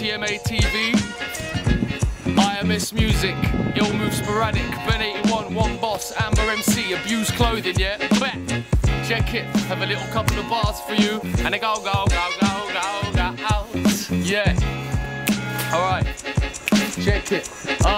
LTMA TV, IMS Music, Ill Move Sporadic, Ben 81, One Boss, Amber MC, Abused Clothing, yeah? Bet. Check it, have a little couple of bars for you, and they go, go, go, go, go, go, out. Yeah. Alright. Check it.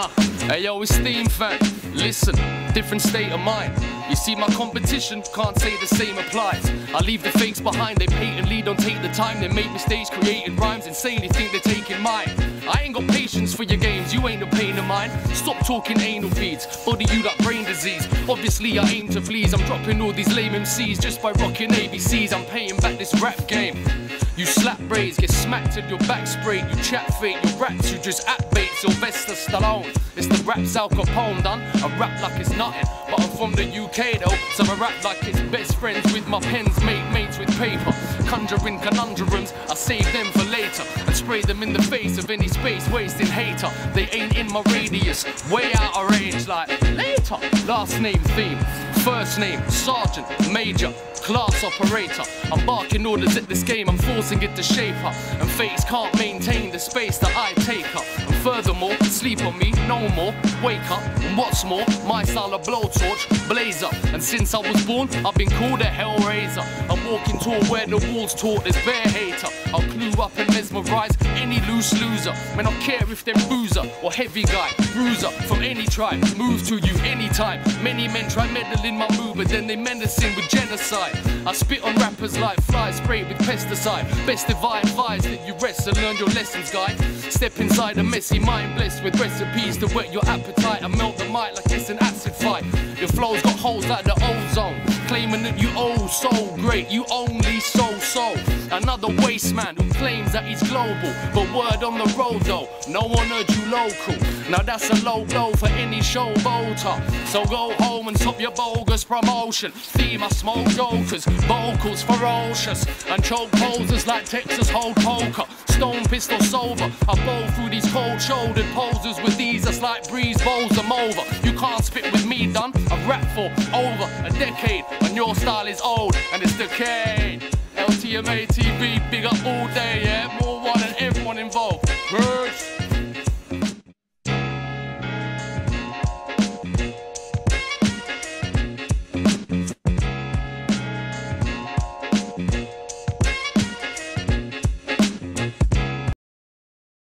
Hey yo, it's Steam fan. Listen, different state of mind. You see my competition, can't say the same applies. I leave the fakes behind, they patently don't take the time. They make mistakes creating rhymes, insanely think they're taking mine. I ain't got patience for your games, you ain't no pain of mine. Stop talking anal feeds, body you like brain disease. Obviously I aim to please, I'm dropping all these lame MCs just by rocking ABCs. I'm paying back this rap game. You slap braids, get smacked and your back sprayed. You chat fake, your raps, you just act bait. Sylvester Stallone, it's the rap's Al Capone done. I rap like it's nothing, but I'm from the UK though, so I rap like it's best friends with my pens, make mates with paper. Conjuring conundrums, I save them for later and spray them in the face of any space wasting hater. They ain't in my radius, way out of range like later. Last name theme, first name Sergeant, Major, class operator. I'm barking orders at this game, I'm forcing it to shape her. And fates can't maintain the space that I take her. And furthermore, sleep on me, no more, wake up. And what's more, my style of blowtorch, blazer. And since I was born, I've been called a hellraiser. I'm walking tall where the walls taught there's bear hater. I'll clue up and mesmerize any loose loser. Man, I care if they're boozer or heavy guy, bruiser from any tribe, move to you anytime. Many men try meddling my move, but then they menacing with genocide. I spit on rappers like flies sprayed with pesticide. Best if I advise that you rest and learn your lessons, guy. Step inside a messy mind blessed with recipes to whet your appetite and melt the mic like it's an acid fight. Your flow's got holes like the ozone, claiming that you oh so great, you only so. Another waste man who claims that he's global, but word on the road though, no one heard you local. Now that's a low blow for any showboater. So go home and stop your bogus promotion. Theme I smoke jokers, vocals ferocious, and choke posers like Texas hold poker. Stone pistol sober, I bowl through these cold-shouldered posers with these that's like breeze bowls them over. You can't spit with me, done. I've rapped for over a decade, and your style is old and it's decayed. LTMA TV, big up all day, yeah. More one and everyone involved. Birds.